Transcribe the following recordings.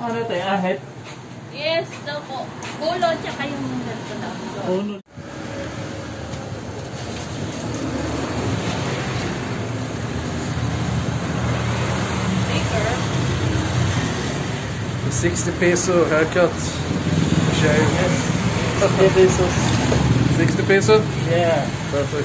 Ano tayo? Ahit? Yes, daw po. Ulo, tsaka yung ganito daw. Ulo. Baker. 60 peso haircut. Shave. Yes. 60 pesos. 60 peso? Yeah. Perfect.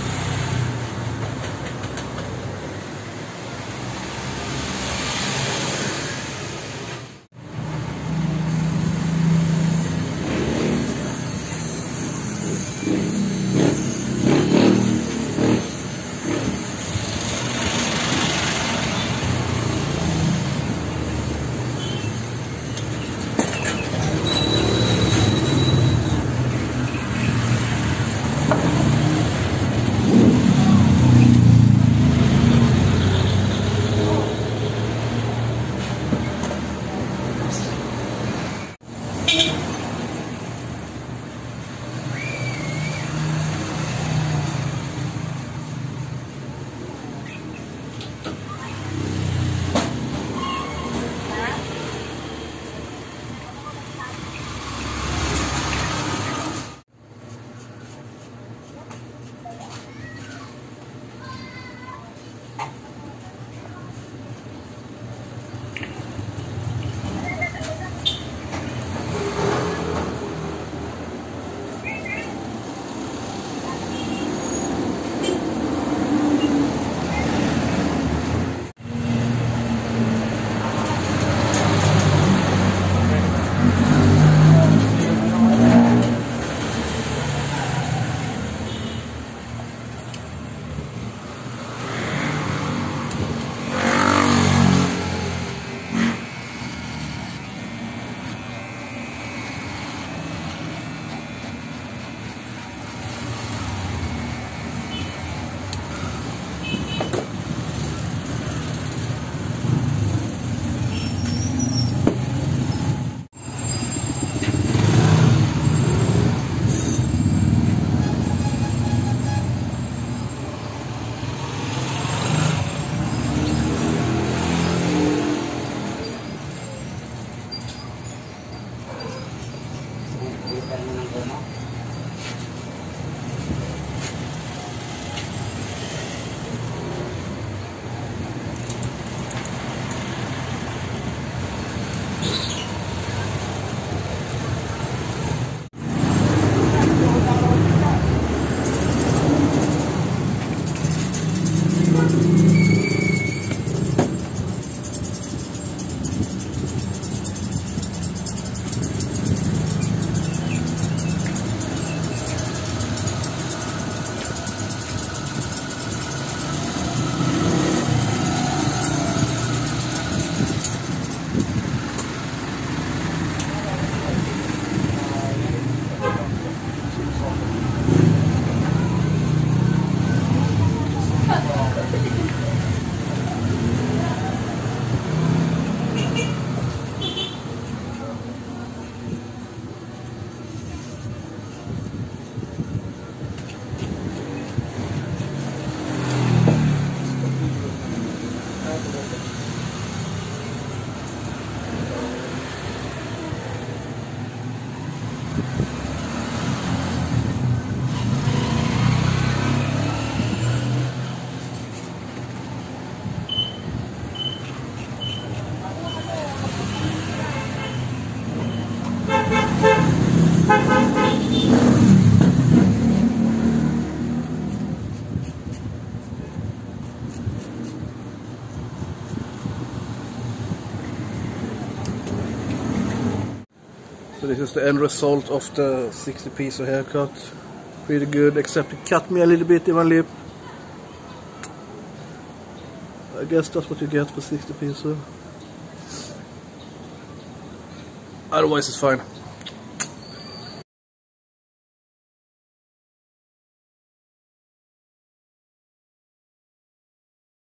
So this is the end result of the 60 peso haircut. Pretty good, except it cut me a little bit in my lip. I guess that's what you get for 60 peso. Otherwise it's fine.